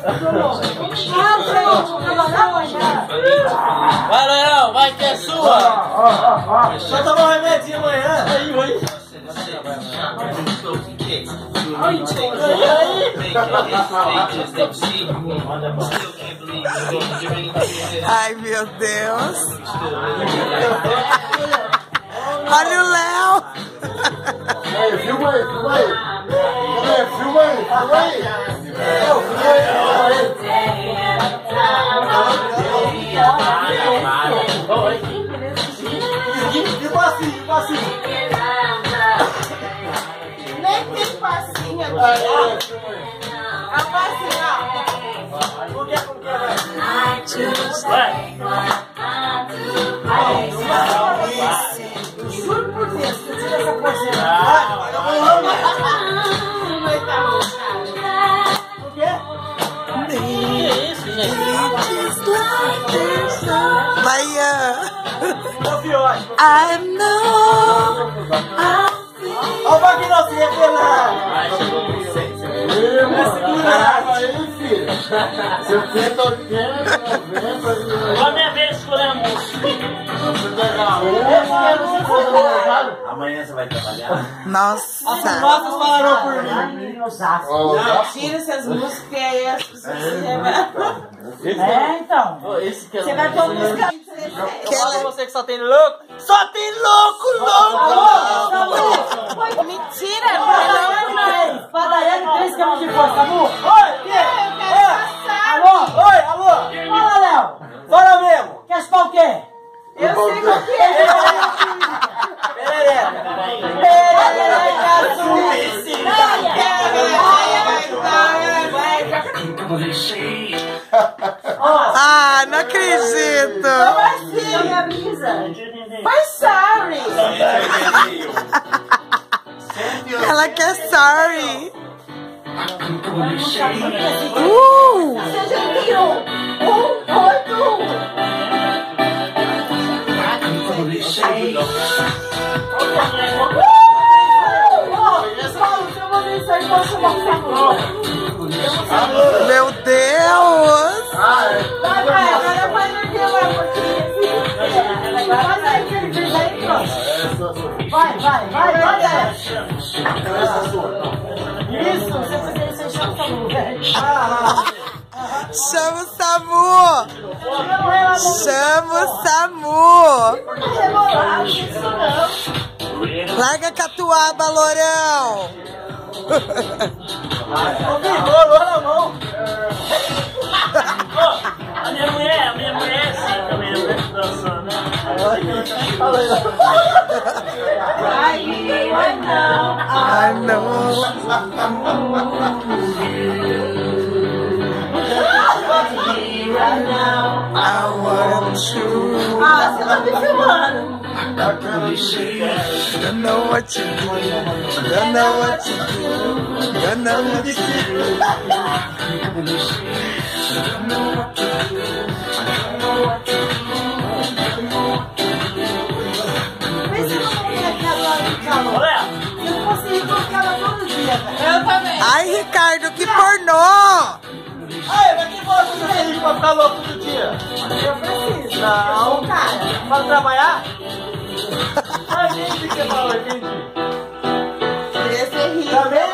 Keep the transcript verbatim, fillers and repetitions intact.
Vai, Leão, vai que é sua. Só tomar um remedinho amanhã. Aí, oi. Ai, meu Deus. Olha o Léo. Aí, filma aí, filma aí. Filma aí, filma aí. Filma aí. Tipo assim, tipo assim. Nem tem passinho agora. A passinha, ó. Por que, por que, velho? Juro por Deus, você tira essa porcela. Por quê? Que isso, gente? Bahia. Confiote. I know. Olha o Wagner se revelando. Caramba aí, filho. setenta, oitenta, noventa. Olha a minha vez escolhendo. Amanhã você vai trabalhar? Nossa. As nossas falaram por mim. Não, tira essas músicas que aí as pessoas se revelam. É, então. Esse que é Você vai pôr música. Eu falo pra você que só tem louco. Só tem louco, louco, louco. Mentira, não. Padaria de três camas de força, Samu. Oi, quê? Alô? Oi, alô. Fala, Léo. Fala mesmo. Quer chupar o quê? Eu sei qual que é. Perereca. Ah, não acredito. Mas sorry. Ela quer sorry. Uh! Seja mil. Um, oito. Meu Deus! Vai, vai, agora vai no que vai, porque faz aí que ele fez aí, pronto. Vai, vai, vai, vai, Léo. Isso. Você fazer isso aí, chama o Samu, velho. Chama o Samu! Chama o Samu! Larga a catuaba, Lourão! Rolou na mão. A minha mulher, a minha mulher é assim também, eu vejo dançando, né? Ai, não! I want you. Ah, você tá me filmando. Don't know what you do. Don't know what you do. Don't know what you do. Vê se eu não vou agora de calor. Olha, Eu não consigo colocar ela todo dia, velho. Eu também. Ai, Ricardo, que pornô! Aí, mas quem falou que você tem pra ficar louco todo dia? Eu preciso. Não. Eu sou um cara. Pra trabalhar? Ah, entendi o que você falou, entendi. Queria ser rico. Também